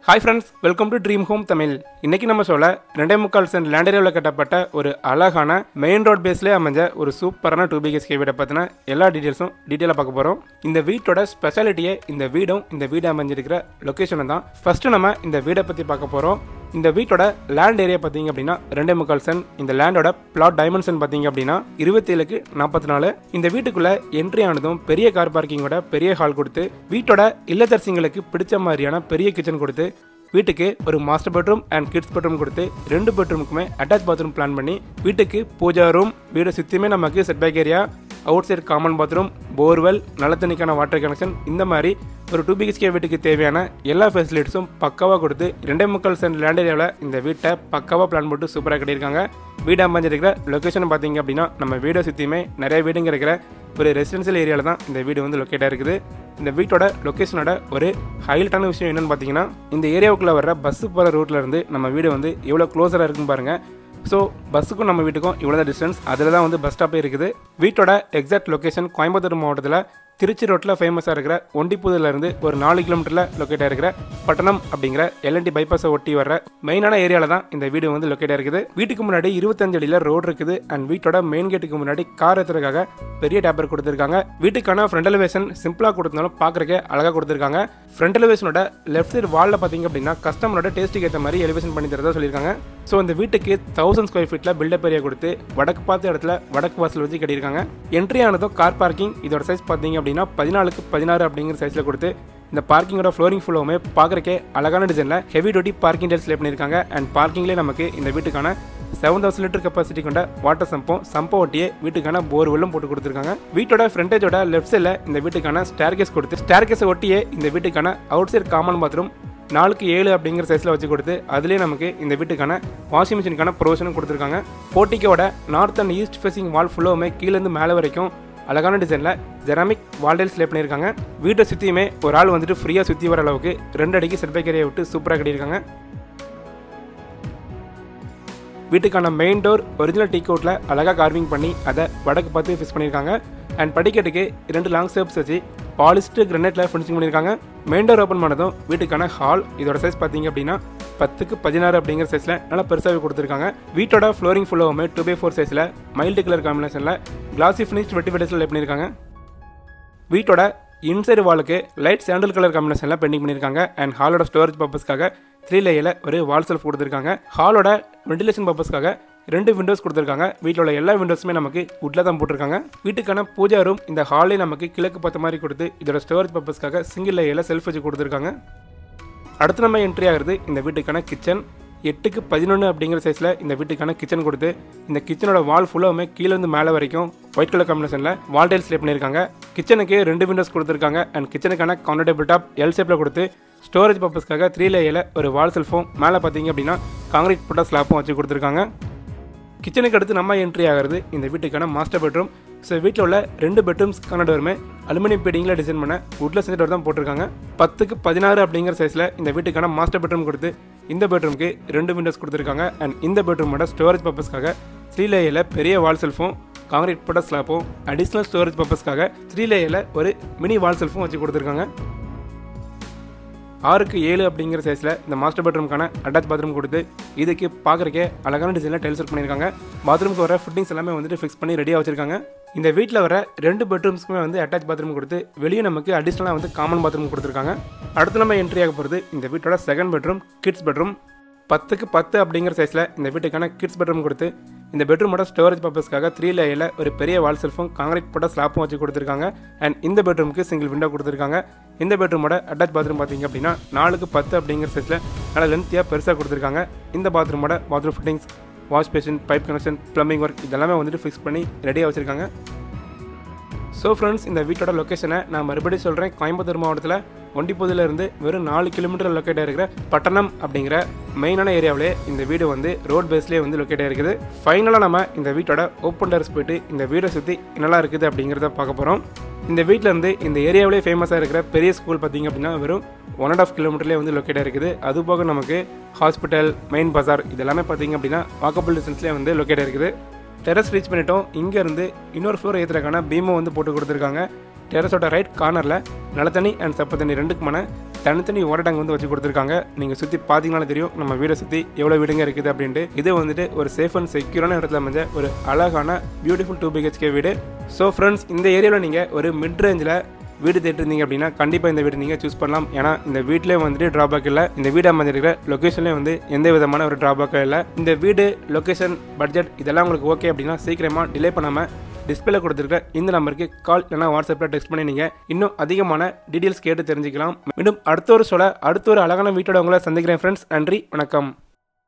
Hi friends, welcome to Dream Home Tamil. இன்னைக்கு நம்ம சொல்ல 2.25 சென்ட் லேண்ட் ஏரியால கட்டப்பட்ட ஒரு அழகான மெயின் ரோட் பேஸ்ல அமைஞ்ச ஒரு சூப்பரான 2 BHK வீட பத்தின எல்லா டீடைல்ஸும் டீடைலா பார்க்க போறோம். இந்த வீட்டோட ஸ்பெஷாலிட்டியே இந்த வீடு அமைஞ்சிருக்கிற லொகேஷன் தான். ஃபர்ஸ்ட் நம்ம இந்த வீட பத்தி பார்க்க போறோம். இந்த வீட்டோட லேண்ட் ஏரியா பார்த்தீங்க அப்படின்னா 2.25 சென்ட். இந்த லேண்டோட பிளாட் டைமென்ஷன் பார்த்தீங்க அப்படின்னா 27க்கு 44. இந்த வீட்டுக்குள்ள என்ட்ரி ஆனதும் பெரிய கார் பார்க்கிங்கோட பெரிய ஹால் கொடுத்து வீட்டோட இல்லத்தரசிங்களுக்கு பிடிச்ச மாதிரியான பெரிய கிச்சன் கொடுத்து வீட்டுக்கு ஒரு master bedroom and kids bedroom கொடுத்து 2 பெட்ரூமுக்குமே அட்டாச் பாத்ரூம் பிளான் பண்ணி வீட்டுக்கு பூஜா ரூம், வீடு சுற்றியுமே நமக்கு setback area, outside common bathroom, borewell, நல்லத்தண்ணிக்கான வாட்டர் கனெக்ஷன், இந்த மாதிரி ஒரு 2 BHK வீட்டுக்கு தேவையான எல்லா ஃபெசிலிட்டிஸும் பக்காவாக கொடுத்து 2.25 சென்ட் லேண்ட் ஏரியாவில் இந்த வீட்டை பக்காவாக பிளான் போட்டு சூப்பராக கட்டியிருக்காங்க. வீடு அமைஞ்சிருக்கிற லொக்கேஷன் பார்த்தீங்க அப்படின்னா நம்ம வீடை சுற்றியுமே நிறைய வீடுங்க இருக்கிற ஒரு ரெசிடென்சியல் ஏரியாவில் தான் இந்த வீடு வந்து லொக்கேட்டாக இருக்குது. இந்த வீட்டோட லொக்கேஷனோட ஒரு ஹைலைட்டான விஷயம் என்னென்னு பார்த்தீங்கன்னா, இந்த ஏரியாவுக்குள்ளே வர்ற பஸ்ஸு போகிற ரூட்டில் இருந்து நம்ம வீடு வந்து எவ்வளோ க்ளோஸராக இருக்குன்னு பாருங்கள். ஸோ பஸ்ஸுக்கும் நம்ம வீட்டுக்கும் இவ்வளோ தான் டிஸ்டன்ஸ். அதில் தான் வந்து பஸ் ஸ்டாப்பே இருக்குது. வீட்டோட எக்ஸாக்ட் லொக்கேஷன் கோயம்புத்தூர் மாவட்டத்தில் திருச்சி ரோட்டில் ஃபேமஸாக இருக்கிற ஒண்டிப்புதிலேருந்து ஒரு 4 கிலோமீட்டரில் லொக்கேட்டாக இருக்கிற பட்டணம் அப்படிங்கிற LNT பைபாஸை ஒட்டி வர்ற மெயினான ஏரியாவில் தான் இந்த வீடு வந்து லொக்கேட்டாக இருக்குது. வீட்டுக்கு முன்னாடி 25 அடியில் ரோடு இருக்குது அண்ட் வீட்டோட மெயின் கேட்டுக்கு முன்னாடி கார் ஏற்றுறதுக்காக பெரிய டேப்பர் கொடுத்துருக்காங்க. வீட்டுக்கான ஃப்ரண்ட் எலிவேஷன் சிம்பிளாக கொடுத்தாலும் பார்க்குறக்கே அழகாக கொடுத்துருக்காங்க. ஃப்ரண்ட் எலிவேஷனோட லெஃப்ட் சைடு வாலில் பார்த்தீங்க அப்படின்னா கஸ்டமரோட டேஸ்ட்டுக்கு ஏற்ற மாதிரி எலிவேஷன் பண்ணி தரதா சொல்லியிருக்காங்க. ஸோ இந்த வீட்டுக்கு 1000 ஸ்கொயர் ஃபீட்டில் பில்டப் ஏரியா கொடுத்து வடக்கு பார்த்த இடத்துல வடக்கு வாசல் வச்சு கட்டியிருக்காங்க. என்ட்ரி ஆனதும் கார் பார்க்கிங், இதோட சைஸ் பார்த்தீங்க அப்படின்னா 14க்கு 16 அப்படிங்கிற சைஸில் கொடுத்து இந்த பார்க்கிங்கோட ஃப்ளோரிங் ஃபுல்லாமே பார்க்குறக்கே அழகான டிசைனில் heavy duty parking tiles lay பண்ணியிருக்காங்க. அண்ட் பார்க்கிங்லேயே நமக்கு இந்த வீட்டுக்கான 7000 லிட்டர் கெப்பாசிட்டி கொண்ட வாட்டர் சம்பை ஒட்டியே வீட்டுக்கான போர்வெல்லும் போட்டு கொடுத்துருக்காங்க. வீட்டோட ஃப்ரண்டேஜோட லெஃப்ட் சைடில் இந்த வீட்டுக்கான ஸ்டேர்கேஸ் கொடுத்து ஸ்டேர்கேஸை ஒட்டியே இந்த வீட்டுக்கான அவுட் சைட் காமன் பாத்ரூம் 4க்கு 7 அப்படிங்கிற சைஸில் வச்சு கொடுத்து அதுலேயே நமக்கு இந்த வீட்டுக்கான வாஷிங் மிஷினுக்கான ப்ரொவிஷனும் கொடுத்துருக்காங்க. போர்ட்டிக்கோட north and east facing wall ஃபுல்லாமே கீழேருந்து மேலே வரைக்கும் அழகான டிசைனில் ஜெராமிக் வால் டைல்ஸ் லே பண்ணியிருக்காங்க. வீட்டை சுற்றியுமே ஒரு ஆள் வந்துட்டு ஃப்ரீயாக சுற்றி வர அளவுக்கு 2 அடிக்கு செட்பேக் ஏரியா விட்டு சூப்பராக கட்டியிருக்காங்க. வீட்டுக்கான மெயின் டோர் ஒரிஜினல் டீ கோட்டில் அழகாக கார்விங் பண்ணி அதை வடக்கு பார்த்து ஃபிக்ஸ் பண்ணியிருக்காங்க. அண்ட் படிக்கட்டுக்கு 2 லாங் ஸ்டெப்ஸ் வச்சு பாலிஸ்டர் கிரனைட்டில் ஃபினிஷிங் பண்ணியிருக்காங்க. மெயின் டோர் ஓப்பன் பண்ணதும் வீட்டுக்கான ஹால், இதோட சைஸ் பார்த்தீங்க அப்படின்னா 10க்கு 16 அப்படிங்கிற சைஸில் நல்லா பெருசாகவே கொடுத்துருக்காங்க. வீட்டோட ஃப்ளோரிங் ஃபுல்லாவுமே 2x4 சைஸில் மைல்டு கலர் காம்பினேஷனில் கிளாசி ஃபினிஷ்ட் வெட்டிஃபைடஸில் லே பண்ணியிருக்காங்க. வீட்டோட இன்சைடு வாலுக்கு லைட் சாண்டல் கலர் காம்பினேஷனில் பெயிண்டிங் பண்ணியிருக்காங்க. அண்ட் ஹாலோட ஸ்டோரேஜ் பர்பஸ்க்காக 3 லேயரில் ஒரு வால் செல்ஃப் கொடுத்துருக்காங்க. ஹாலோட வென்டிலேஷன் பர்பஸ்க்காக 2 விண்டோஸ் கொடுத்துருக்காங்க. வீட்டில் உள்ள எல்லா விண்டோஸுமே நமக்கு உட்டில் தான் போட்டிருக்காங்க. வீட்டுக்கான பூஜா ரூம் இந்த ஹாலே நமக்கு கிழக்கு பார்த்த மாதிரி கொடுத்து இதோட ஸ்டோரேஜ் பர்பஸ்க்காக சிங்கிள் லேயரில் செல்ஃப் வச்சு கொடுத்துருக்காங்க. அடுத்து நம்ம என்ட்ரி ஆகிறது இந்த வீட்டுக்கான கிச்சன். 8க்கு 11 அப்படிங்கிற சைஸில் இந்த வீட்டுக்கான கிச்சன் கொடுத்து இந்த கிச்சனோட வால் ஃபுல்லாவுமே கீழேருந்து மேலே வரைக்கும் ஒயிட் கலர் காம்பினேஷனில் வால் டைல்ஸ் லே பண்ணியிருக்காங்க. கிச்சனுக்கு 2 விண்டோஸ் கொடுத்துருக்காங்க. அண்ட் கிச்சனுக்கான கவுண்டர் டேபிள் டாப் எல் ஷேப்பில் கொடுத்து ஸ்டோரேஜ் பர்பஸ்க்காக 3 லேயரில் ஒரு வால் செல்ஃபும் மேலே பார்த்தீங்க அப்படின்னா காங்கிரீட் போட்ட ஸ்லாப்பும் வச்சு கொடுத்துருக்காங்க. கிச்சனுக்கு அடுத்து நம்ம என்ட்ரி ஆகிறது இந்த வீட்டுக்கான மாஸ்டர் பெட்ரூம். ஸோ வீட்டில் உள்ள 2 பெட்ரூம்ஸ்க்கான டோருமே அலுமினியம் பேடிங்கில் டிசைன் பண்ண வுட்டில் செஞ்ச டோர் தான் போட்டிருக்காங்க. 10க்கு 16 அப்படிங்கிற சைஸில் இந்த வீட்டுக்கான மாஸ்டர் பெட்ரூம் கொடுத்து இந்த பெட்ரூமுக்கு 2 விண்டோஸ் கொடுத்துருக்காங்க. அண்ட் இந்த பெட்ரூமோட ஸ்டோரேஜ் பர்பஸ்க்காக 3 லேயரில் பெரிய வால் செல்ஃபும் காங்கிரீட் போட்ட ஸ்லாப்பும் அடிஷ்னல் ஸ்டோரேஜ் பர்பஸ்க்காக 3 லேயரில் ஒரு மினி வால் செல்ஃபும் வச்சு கொடுத்துருக்காங்க. 6க்கு 7 அப்படிங்கிற சைஸில் இந்த மாஸ்டர் பெட்ரூமுக்கான அட்டாச் பாத்ரூம் கொடுத்து இதுக்கு பார்க்குறக்கே அழகான டிசைனில் டைல்ஸ் ஒர்க் பண்ணியிருக்காங்க. பாத்ரூமுக்கு வர ஃபிட்டிங்ஸ் எல்லாமே வந்துட்டு ஃபிக்ஸ் பண்ணி ரெடியாக வச்சிருக்காங்க. இந்த வீட்டில் வர 2 பெட்ரூம்ஸ்க்குமே வந்து அட்டாச் பாத்ரூம் கொடுத்து வெளியே நமக்கு அடிஷ்னலாக வந்து காமன் பாத்ரூம் கொடுத்துருக்காங்க. அடுத்து நம்ம என்ட்ரி ஆக போகிறது இந்த வீட்டோட செகண்ட் பெட்ரூம், கிட்ஸ் பெட்ரூம். 10க்கு 10 அப்படிங்கிற சைஸில் இந்த வீட்டுக்கான கிட்ஸ் பெட்ரூம் கொடுத்து இந்த பெட்ரூமோட ஸ்டோரேஜ் பர்பஸ்க்காக 3 லேயரில் ஒரு பெரிய வால் செல்ஃபும் காங்கிரீட் போட்ட ஸ்லாப்பும் வச்சு கொடுத்துருக்காங்க. அண்ட் இந்த பெட்ரூமுக்கு சிங்கிள் விண்டோ கொடுத்துருக்காங்க. இந்த பெட்ரூமோட அட்டாச் பாத்ரூம் பார்த்தீங்க அப்படின்னா 4க்கு 10 அப்படிங்கிற சைஸில் நல்லா லென்த்தியாக பெருசாக கொடுத்துருக்காங்க. இந்த பாத்ரூமோட bathroom fittings, wash basin, pipe connection, plumbing work இதெல்லாமே வந்துட்டு ஃபிக்ஸ் பண்ணி ரெடியாக வச்சுருக்காங்க. ஸோ ஃப்ரெண்ட்ஸ், இந்த வீட்டோட லொக்கேஷனை நான் மறுபடியும் சொல்கிறேன். கோயம்புத்தூர் மாவட்டத்தில் ஒண்டிப்புதிலிருந்து வெறும் 4 கிலோமீட்டர் லொக்கேட்டாக இருக்கிற பட்டணம் அப்படிங்கிற மெயினான ஏரியாவிலே இந்த வீடு வந்து ரோட் பேஸ்லேயே வந்து லொக்கேட்டாக இருக்குது. ஃபைனலாக நம்ம இந்த வீட்டோட ஓப்பன் டெரஸ் போய்ட்டு இந்த வீடை சுற்றி என்னெல்லாம் இருக்குது அப்படிங்கிறத பார்க்க போகிறோம். இந்த வீட்டிலேருந்து இந்த ஏரியாவிலே ஃபேமஸாக இருக்கிற பெரிய ஸ்கூல் பார்த்திங்க அப்படின்னா வெறும் 1.5 கிலோமீட்டர்லேயே வந்து லொக்கேட்டாக இருக்குது. அதுபோக நமக்கு ஹாஸ்பிட்டல், மெயின் பஜார் இதெல்லாமே பார்த்திங்க அப்படின்னா வாக்கபிள் டிஸ்டன்ஸ்லேயே வந்து லொக்கேட்டாக இருக்குது. டெரஸ் ரீச் பண்ணிட்டோம். இங்கேருந்து இன்னொரு ஃப்ளோர் ஏற்றுறதுக்கான பீமும் வந்து போட்டு கொடுத்துருக்காங்க. டெரஸோட ரைட் கார்னரில் நல்ல தண்ணி அண்ட் சப்பு தண்ணி ரெண்டுக்குமான தனித்தனி வாட்டர் டேங்க் வந்து வச்சு கொடுத்துருக்காங்க. நீங்கள் சுற்றி பார்த்தீங்கன்னாலும் தெரியும் நம்ம வீடை சுற்றி எவ்வளோ வீடுங்க இருக்குது அப்படின்ட்டு. இது வந்துட்டு ஒரு சேஃப் அண்ட் செக்யூரான இடத்துல அமைஞ்ச ஒரு அழகான பியூட்டிஃபுல் 2 BHK வீடு. ஸோ ஃப்ரெண்ட்ஸ், இந்த ஏரியாவில் நீங்கள் ஒரு மிட் ரேஞ்சில் வீடு தேட்டிருந்தீங்க அப்படின்னா கண்டிப்பாக இந்த வீடு நீங்கள் சூஸ் பண்ணலாம். ஏன்னா இந்த வீட்டிலே வந்துட்டு ட்ராபேக் இல்லை. இந்த வீடு அமைஞ்சிருக்கிற லொக்கேஷன்லேயே வந்து எந்த விதமான ஒரு ட்ராபேக்கும் இல்லை. இந்த வீடு லொக்கேஷன் பட்ஜெட் இதெல்லாம் உங்களுக்கு ஓகே அப்படின்னா சீக்கிரமாக டிலே பண்ணாமல் டிஸ்பிளே கொடுத்துருக்க இந்த நம்பருக்கு கால் இல்லைனா வாட்ஸ்அப்பில் டெக்ஸ்ட் பண்ணி நீங்கள் இன்னும் அதிகமான டீட்டெயில்ஸ் கேட்டு தெரிஞ்சுக்கலாம். மீண்டும் அடுத்த ஒரு அழகான வீட்டோட உங்களை சந்திக்கிறேன் ஃப்ரெண்ட்ஸ். நன்றி, வணக்கம்.